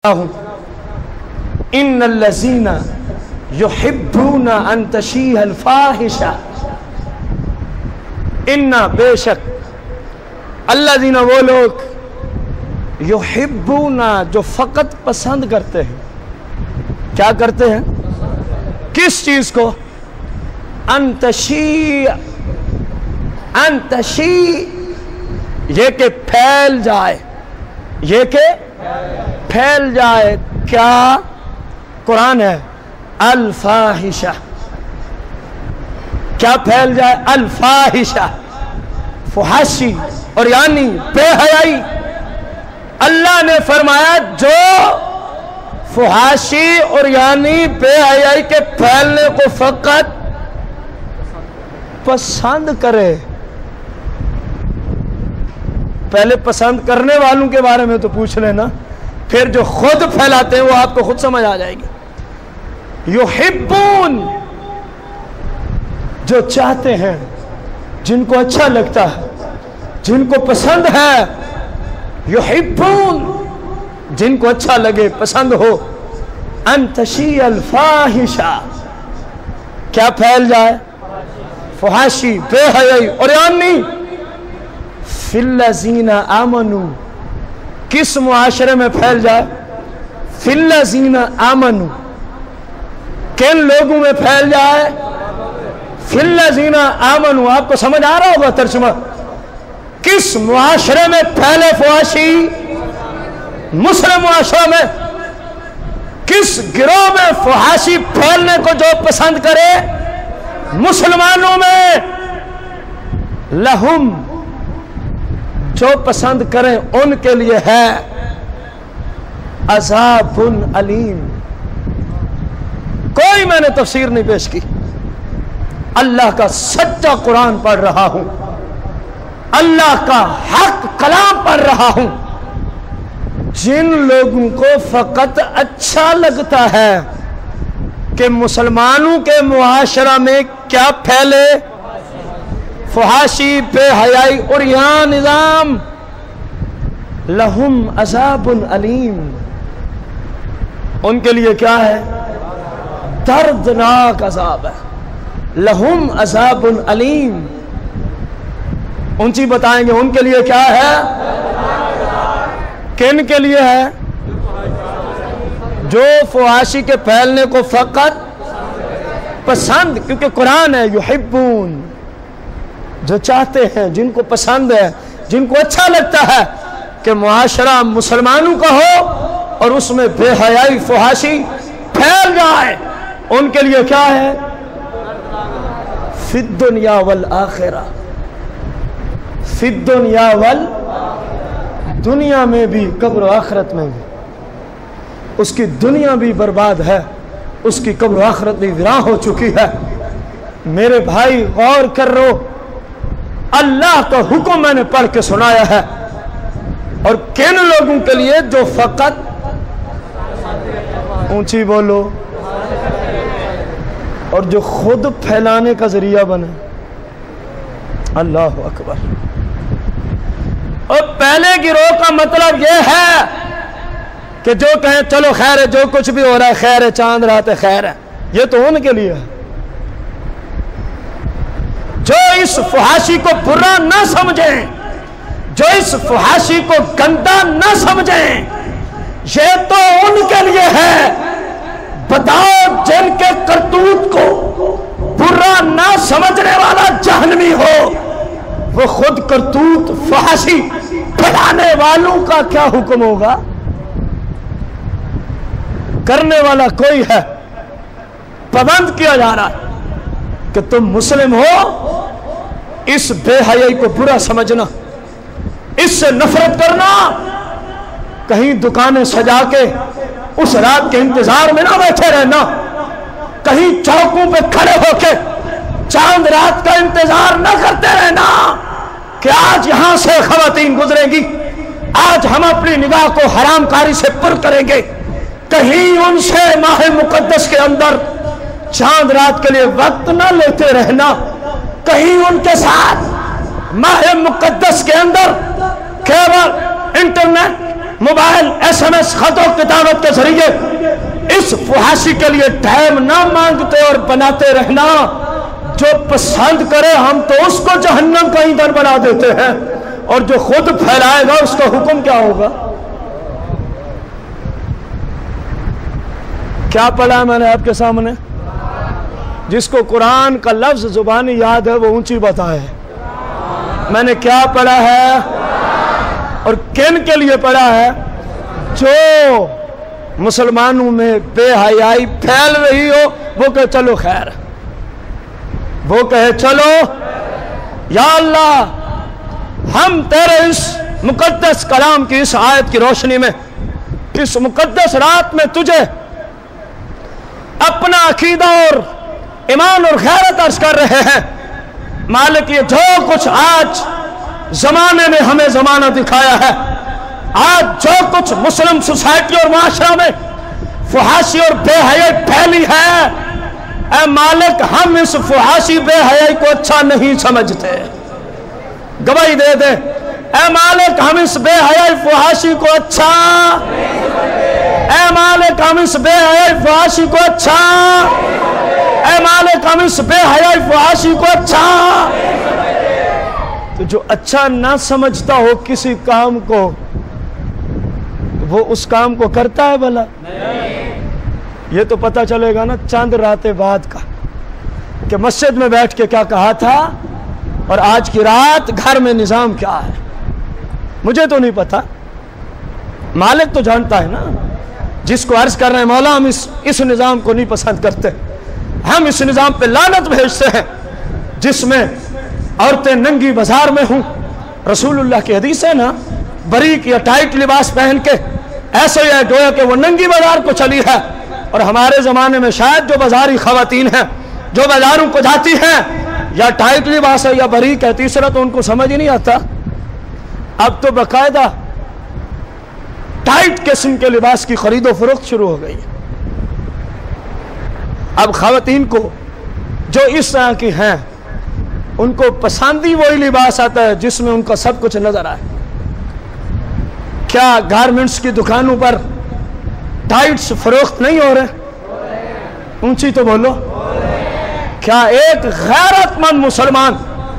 ان الذین یحبون ان تشیع الفاحشہ، ان بے شک الذین وہ لوگ یحبون جو فقط پسند کرتے ہیں، کیا کرتے ہیں؟ کس چیز کو؟ ان تشیع، ان تشیع یہ کہ پھیل جائے، یہ کہ پھیل جائے کیا؟ قرآن ہے الفاحشہ، کیا پھیل جائے؟ الفاحشہ، فحاشی اور یعنی بے حیائی۔ اللہ نے فرمایا جو فحاشی اور یعنی بے حیائی کے پھیلنے کو فقط پسند کرے۔ پہلے پسند کرنے والوں کے بارے میں تو پوچھ لینا، پھر جو خود پھیلاتے ہیں وہ آپ کو خود سمجھ آ جائے گی۔ یحبون جو چاہتے ہیں، جن کو اچھا لگتا ہے، جن کو پسند ہے، یحبون جن کو اچھا لگے، پسند ہو، ان تشیع الفاحشہ کیا پھیل جائے؟ فحاشی، بے حیائی اور یعنی فی الذین آمنوا کس معاشرے میں پھیل جائے؟ فی الذین آمنوا کن لوگوں میں پھیل جائے؟ فی الذین آمنوا۔ آپ کو سمجھ آ رہا ہوگا ترجمہ؟ کس معاشرے میں پھیلے فحاشی؟ مسلم معاشرہ میں۔ کس گروہ میں فحاشی پھیلنے کو جو پسند کرے؟ مسلمانوں میں۔ لہم جو پسند کریں ان کے لیے ہے عذاب علیم۔ کوئی میں نے تفسیر نہیں پیش کی، اللہ کا سچا قرآن پڑھ رہا ہوں، اللہ کا حق کلام پڑھ رہا ہوں۔ جن لوگوں کو فقط اچھا لگتا ہے کہ مسلمانوں کے معاشرہ میں کیا پھیلے؟ فحاشی، بے حیائی اور یہاں نظام، لہم عذاب علیم ان کے لیے کیا ہے؟ دردناک عذاب ہے۔ لہم عذاب علیم اونچی بتائیں گے ان کے لیے کیا ہے؟ کن کے لیے ہے؟ جو فحاشی کے پھیلنے کو فقط پسند، کیونکہ قرآن ہے یحبون جو چاہتے ہیں، جن کو پسند ہے، جن کو اچھا لگتا ہے کہ معاشرہ مسلمانوں کا ہو اور اس میں بے حیائی فحاشی پھیل جائے، ان کے لیے کیا ہے؟ فی الدنیا والآخرہ، فی الدنیا دنیا میں بھی، قبر و آخرت میں بھی۔ اس کی دنیا بھی برباد ہے، اس کی قبر و آخرت بھی ویراں ہو چکی ہے۔ میرے بھائی غور کر رہو، اللہ کا حکم میں نے پڑھ کے سنایا ہے، اور کن لوگوں کے لیے جو فقط، اونچی بولو، اور جو خود پھیلانے کا ذریعہ بنے۔ اللہ اکبر۔ اور پہلے گروہ کا مطلب یہ ہے کہ جو کہیں چلو خیر ہے، جو کچھ بھی ہو رہا ہے خیر ہے، چاند رات ہے خیر ہے، یہ تو ان کے لیے ہے۔ جو اس فحاشی کو برا نہ سمجھیں، جو اس فحاشی کو گندا نہ سمجھیں، یہ تو ان کے لیے ہے۔ بتاؤ جن کے کرتوت کو برا نہ سمجھنے والا جہنمی ہو، وہ خود کرتوت فحاشی پھیلانے والوں کا کیا حکم ہوگا؟ کرنے والا کوئی ہے، پابند کیا جا رہا ہے کہ تم مسلم ہو، اس بے حیائی کو برا سمجھنا، اس سے نفرت کرنا، کہیں دکانیں سجا کے اس رات کے انتظار میں نہ بیٹھے رہنا، کہیں چوکوں پہ کھڑے ہو کے چاند رات کا انتظار نہ کرتے رہنا کہ آج یہاں سے خواتین گزریں گی، آج ہم اپنی نگاہ کو حرام کاری سے پر کریں گے۔ کہیں ان سے ماہ مقدس کے اندر چاند رات کے لیے وقت نہ لیتے رہنا، کہیں ان کے ساتھ ماہ مقدس کے اندر کیبل، انٹرنیٹ، موبائل SMS خط و کتابت کے ذریعے اس فحاشی کے لیے ٹائم نہ مانگتے اور بناتے رہنا. جو پسند کرے ہم تو اس کو جہنم کا ایندھن بنا دیتے ہیں، اور جو خود پھیلائے گا اس کا حکم کیا ہوگا؟ کیا پڑھا ہے میں نے آپ کے سامنے؟ جس کو قرآن کا لفظ زبانی یاد ہے وہ اونچی بتائے. میں نے کیا پڑھا ہے اور کن کے لیے پڑھا ہے؟ جو مسلمانوں میں بے حیائی پھیل رہی ہو وہ کہے چلو خیر، وہ کہے چلو یا اللہ ہم تیرے اس مقدس کلام کی اس آیت کی روشنی میں اس مقدس رات میں تجھے اپنا عقیدہ اور ایمان اور غیرت عرض کر رہے ہیں. مالک یہ جو کچھ آج زمانے نے ہمیں زمانہ دکھایا ہے، آج جو کچھ مسلم سوسائٹی اور معاشرہ میں فحاشی اور بے حیائی پھیلی ہے، اے مالک ہم اس فحاشی بے حیائی کو اچھا نہیں سمجھتے. گواہی دے دے اے مالک ہم اس بے حیائی فحاشی کو اچھا، اے مالک ہم اس بے حیائی فحاشی کو اچھا، اے مالک ہم اس بے حیائی فحاشی کو اچھا. تو جو اچھا نہ سمجھتا ہو کسی کام کو وہ اس کام کو کرتا ہے بھلا؟ یہ تو پتہ چلے گا نا چند راتیں بعد کا کہ مسجد میں بیٹھ کے کیا کہا تھا اور آج کی رات گھر میں نظام کیا ہے. مجھے تو نہیں پتا، مالک تو جانتا ہے نا. جس کو عرض کر رہے ہیں مولا ہم اس نظام کو نہیں پسند کرتے، ہم اس نظام پہ لعنت بھیجتے ہیں جس میں عورتیں ننگی بازار میں ہوں. رسول اللہ کی حدیث ہے نا، باریک یا ٹائٹ لباس پہن کے ایسے ہی گویا کہ وہ ننگی بازار کو چلی ہے. اور ہمارے زمانے میں شاید جو بازاری خواتین ہیں جو بازاروں کو جاتی ہیں یا ٹائٹ لباس ہے یا باریک ہے، تیسرا تو ان کو سمجھ ہی نہیں آتا. اب تو باقاعدہ ٹائٹ قسم کے لباس کی خرید و فروخت شروع ہو گئی. اب خواتین کو جو اس طرح کی ہیں ان کو پسند ہی وہی لباس آتا ہے جس میں ان کا سب کچھ نظر آئے. کیا گارمنٹس کی دکانوں پر ٹائٹس فروخت نہیں ہو رہے؟ اونچی تو بولو. کیا ایک غیرت مند مسلمان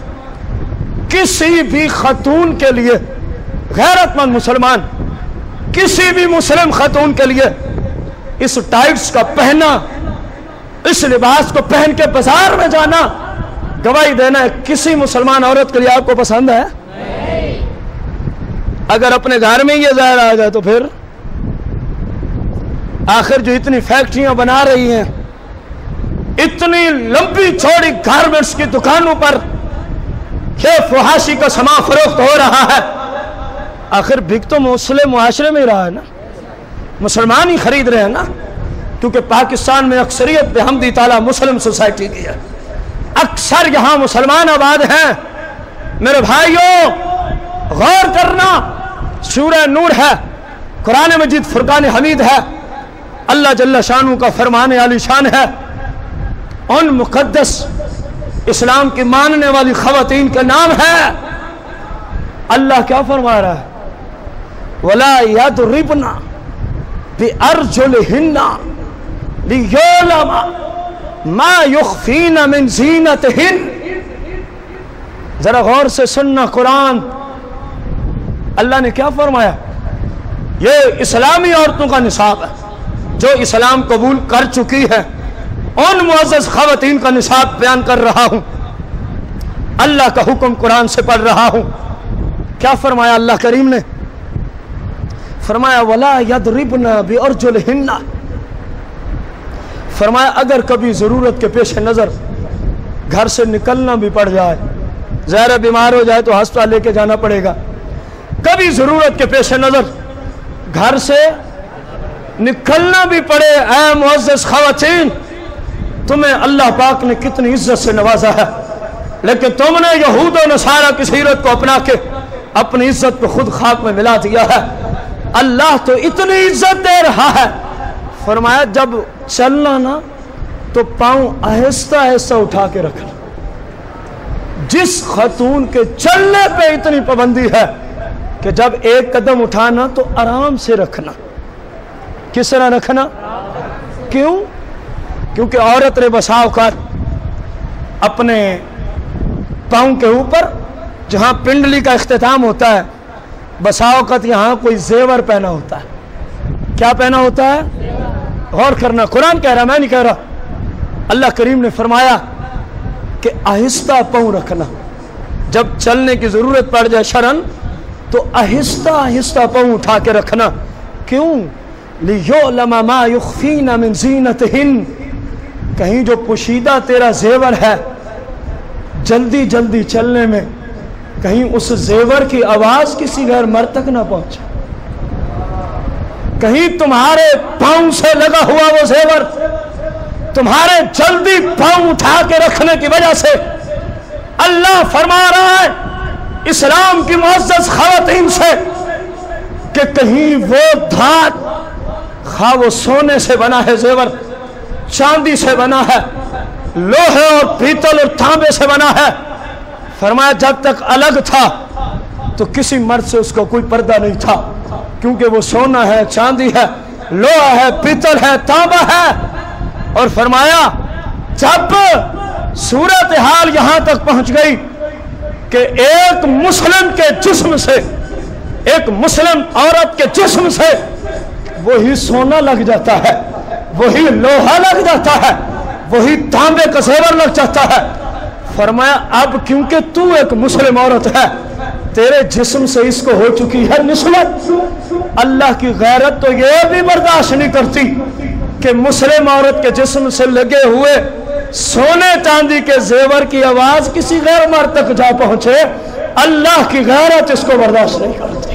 کسی بھی خاتون کے لیے، غیرت مند مسلمان کسی بھی مسلم خاتون کے لیے اس ٹائٹس کا پہننا، اس لباس کو پہن کے بازار میں جانا، گواہی دینا ہے کسی مسلمان عورت کے لیے آپ کو پسند ہے؟ اگر اپنے گھر میں یہ ظاہر آ جائے تو پھر آخر جو اتنی فیکٹریاں بنا رہی ہیں، اتنی لمبی چوڑی گارمنٹس کی دکانوں پر یہ فحاشی کا سامان فروخت ہو رہا ہے، آخر بک تو مسلم معاشرے میں ہی رہا ہے نا، مسلمان ہی خرید رہے ہیں نا. کیونکہ پاکستان میں اکثریت بحمدی تعالیٰ مسلم سوسائٹی کی ہے، اکثر یہاں مسلمان آباد ہیں. میرے بھائیوں غور کرنا، سورہ نور ہے، قرآن مجید فرقان حمید ہے، اللہ جل شانہ کا فرمان عالی شان ہے. ان مقدس اسلام کی ماننے والی خواتین کا نام ہے. اللہ کیا فرما رہا ہے؟ وَلَا يَضْرِبْنَ بِأَرْجُلِهِنَّ لِيُعْلَمَ مَا يُخْفِينَ مِنْ زِينَتِهِنَّ. ذرا غور سے سننا قرآن. اللہ نے کیا فرمایا؟ یہ اسلامی عورتوں کا نصاب ہے جو اسلام قبول کر چکی ہے، ان معزز خواتین کا نصاب بیان کر رہا ہوں. اللہ کا حکم قرآن سے پڑھ رہا ہوں. کیا فرمایا اللہ کریم نے؟ فرمایا وَلَا يَضْرِبْنَ بِأَرْجُلِهِنَّ. فرمایا اگر کبھی ضرورت کے پیش نظر گھر سے نکلنا بھی پڑ جائے، ظاہر بیمار ہو جائے تو ہسپتال لے کے جانا پڑے گا، کبھی ضرورت کے پیش نظر گھر سے نکلنا بھی پڑے، اے معزز خواتین تمہیں اللہ پاک نے کتنی عزت سے نوازا ہے، لیکن تم نے یہود و نصارہ کی سیرت کو اپنا کے اپنی عزت کو خود خاک میں ملا دیا ہے. اللہ تو اتنی عزت دے رہا ہے، فرمایا جب چلنا نا تو پاؤں آہستہ آہستہ اٹھا کے رکھنا. جس خاتون کے چلنے پہ اتنی پابندی ہے کہ جب ایک قدم اٹھانا تو آرام سے رکھنا. کس طرح رکھنا؟ کیوں؟ کیونکہ عورت نے بسا اوقات اپنے پاؤں کے اوپر جہاں پنڈلی کا اختتام ہوتا ہے بسا اوقات یہاں کوئی زیور پہنا ہوتا ہے. کیا پہنا ہوتا ہے؟ غور کرنا، قرآن کہہ رہا، میں نہیں کہہ رہا. اللہ کریم نے فرمایا کہ آہستہ پاؤں رکھنا، جب چلنے کی ضرورت پڑ جائے شرن تو آہستہ آہستہ پاؤں اٹھا کے رکھنا. کیوں؟ لِيُعْلَمَ مَا يُخْفِينَ مِن زِينَتِهِنَّ، کہیں جو پوشیدہ تیرا زیور ہے جلدی جلدی چلنے میں کہیں اس زیور کی آواز کسی غیر مرد تک نہ پہنچے. کہیں تمہارے پاؤں سے لگا ہوا وہ زیور تمہارے جلدی پاؤں اٹھا کے رکھنے کی وجہ سے اللہ فرما رہا ہے اسلام کی معزز خواتین سے کہ کہیں وہ دھات، خواہ وہ سونے سے بنا ہے زیور، چاندی سے بنا ہے، لوہے اور پیتل اور تانبے سے بنا ہے، فرمایا جب تک الگ تھا تو کسی مرد سے اس کو کوئی پردہ نہیں تھا، کیونکہ وہ سونا ہے، چاندی ہے، لوہا ہے، پیتل ہے، تانبا ہے. اور فرمایا جب صورتحال یہاں تک پہنچ گئی کہ ایک مسلم کے جسم سے، ایک مسلم عورت کے جسم سے وہی سونا لگ جاتا ہے، وہی لوہا لگ جاتا ہے، وہی تانبے کا زیور لگ جاتا ہے، فرمایا اب کیونکہ تو ایک مسلم عورت ہے تیرے جسم سے اس کو ہو چکی ہے نسبت. اللہ کی غیرت تو یہ بھی برداشت نہیں کرتی کہ مسلم عورت کے جسم سے لگے ہوئے سونے چاندی کے زیور کی آواز کسی غیر مرد تک جا پہنچے. اللہ کی غیرت اس کو برداشت نہیں کرتی.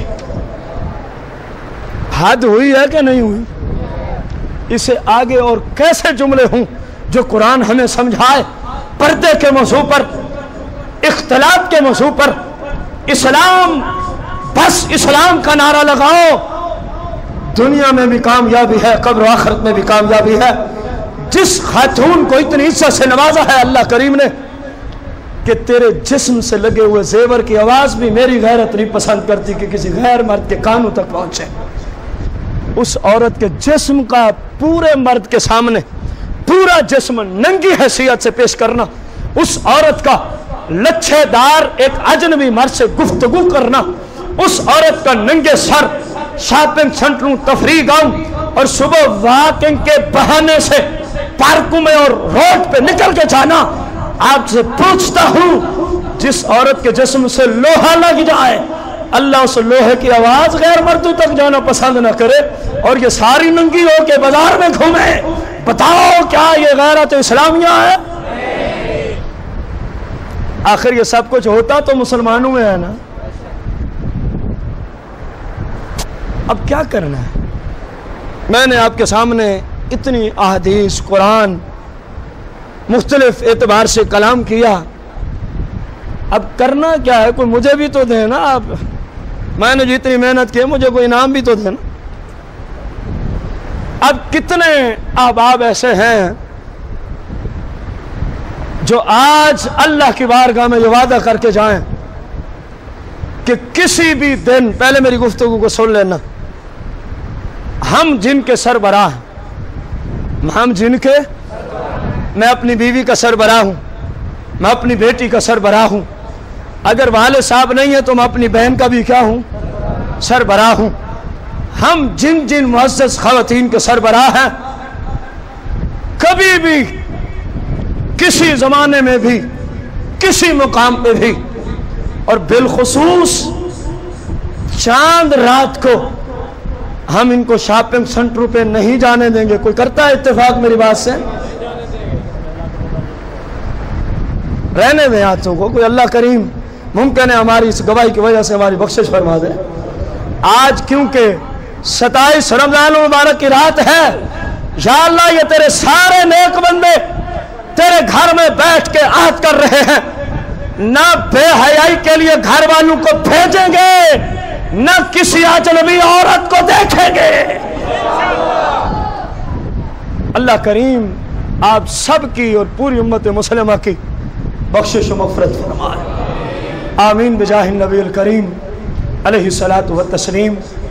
حد ہوئی ہے کہ نہیں ہوئی؟ اسے آگے اور کیسے جملے ہوں جو قرآن ہمیں سمجھائے پردے کے موضوع پر، اختلاط کے موضوع پر. اسلام، بس اسلام کا نعرہ لگاؤ، دنیا میں بھی کامیابی ہے، قبر و آخرت میں بھی کامیابی ہے. جس خاتون کو اتنی عزت سے نوازا ہے اللہ کریم نے کہ تیرے جسم سے لگے ہوئے زیور کی آواز بھی میری غیرت نہیں پسند کرتی کہ کسی غیر مرد کے کانوں تک پہنچے. اس عورت کے جسم کا پورے مرد کے سامنے پورا جسم ننگی حیثیت سے پیش کرنا، اس عورت کا لچھے دار ایک اجنبی مرد سے گفتگو کرنا، اس عورت کا ننگے سر شاپنگ سینٹروں، تفریح گاؤں اور صبح واکنگ کے بہانے سے پارکوں میں اور روڈ پہ نکل کے جانا. آپ سے پوچھتا ہوں جس عورت کے جسم سے لوہا لگ جائے اللہ اس لوہے کی آواز غیر مردوں تک جانا پسند نہ کرے اور یہ ساری ننگی ہو کے بازار میں گھومے. بتاؤ کیا یہ غیرت اسلامیہ ہے؟ آخر یہ سب کچھ ہوتا تو مسلمانوں میں ہے نا. اب کیا کرنا ہے؟ میں نے آپ کے سامنے اتنی احادیث قرآن مختلف اعتبار سے کلام کیا، اب کرنا کیا ہے؟ کوئی مجھے بھی تو دے نا. آپ، میں نے جتنی محنت کی مجھے کوئی انعام بھی تو دے نا. اب کتنے احباب ایسے ہیں جو آج اللہ کی بارگاہ میں یہ وعدہ کر کے جائیں کہ کسی بھی دن، پہلے میری گفتگو کو سن لینا، ہم جن کے سربراہ ہیں، ہم جن کے، میں اپنی بیوی کا سربراہ ہوں، میں اپنی بیٹی کا سربراہ ہوں، اگر والد صاحب نہیں ہے تو میں اپنی بہن کا بھی کیا ہوں؟ سربراہ ہوں. ہم جن جن معزز خواتین کے سربراہ ہیں، کبھی بھی کسی زمانے میں بھی کسی مقام پہ بھی اور بالخصوص چاند رات کو ہم ان کو شاپنگ سینٹروں پہ نہیں جانے دیں گے. کوئی کرتا ہے اتفاق میری بات سے؟ رہنے دیں ہاتھوں کو. کوئی اللہ کریم ممکن ہے ہماری اس گواہی کی وجہ سے ہماری بخشش فرما دے. آج کیونکہ 27 رمضان المبارک کی رات ہے، یا اللہ یہ تیرے سارے نیک بندے تیرے گھر میں بیٹھ کے عہد کر رہے ہیں، نہ بے حیائی کے لیے گھر والوں کو بھیجیں گے، نہ کسی اجنبی عورت کو دیکھیں گے. اللہ کریم آپ سب کی اور پوری امت مسلمہ کی بخشش و مغفرت فرمائے. آمین بجاہ النبی الکریم علیہ الصلاۃ والتسلیم